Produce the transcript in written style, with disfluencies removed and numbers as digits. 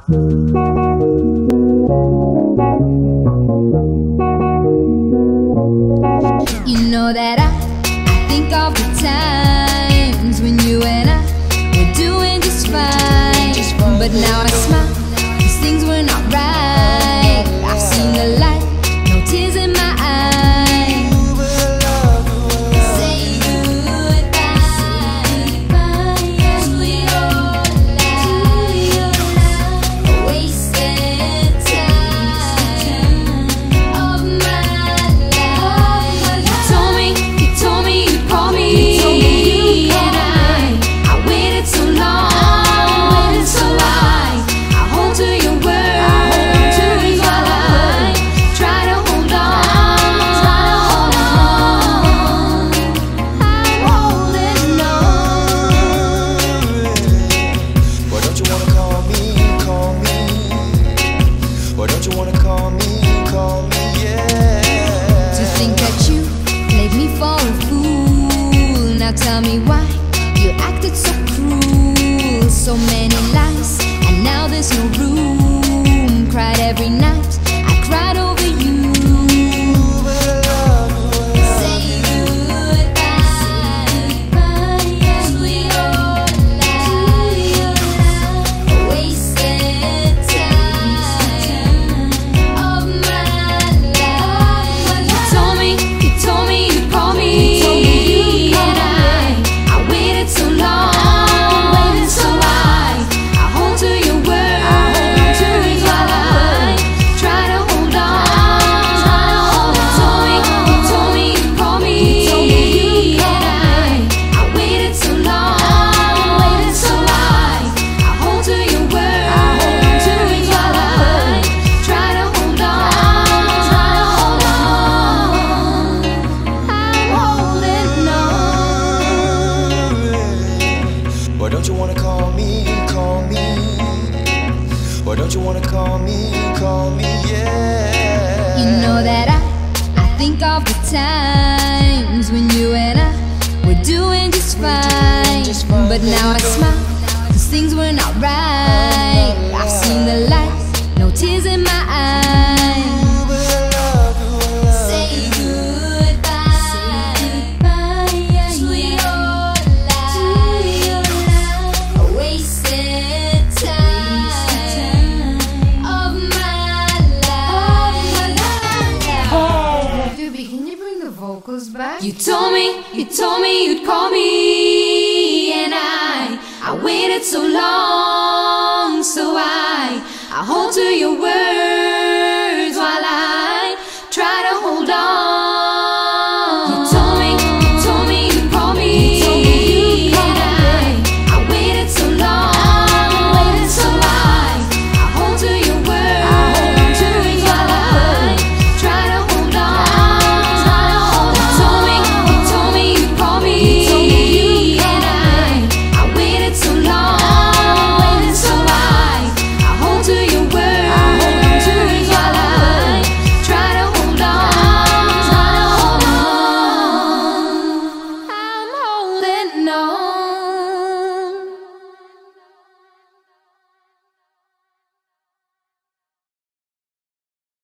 You know that I think of the times when you and I were doing just fine. But now I smile, 'cause things were not right. I've seen the light, no tears in my eyes. Say goodbye to your life, wasted time of my life. You told me you'd call me, and I waited so long. So I hold to your words while I try to hold on. I'm holding on. Why don't you wanna call me, Why don't you wanna call me, yeah. To think that you played me for a fool. Now tell me why you acted so cruel. So many lies, and now there's no room. Cried every night, I cried over you. Say goodbye to your life, wasted time of my life. You told me you'd call me, and I waited so long. So I hold to your words while I try to hold on. You told me you'd call me, and I waited so long. So I hold to your words while I try to hold on. I'm holding on. Why don't you wanna call me, Why don't you wanna call me, yeah. You know that I think of the times when you and I were doing just fine. But now I smile, 'cause things were not right. I've seen the light, no tears in my eyes. Say goodbye to your life, wasted time of my life. Doobie, can you bring the vocals back? You told me you'd call me, and I waited so long. So I hold to your word.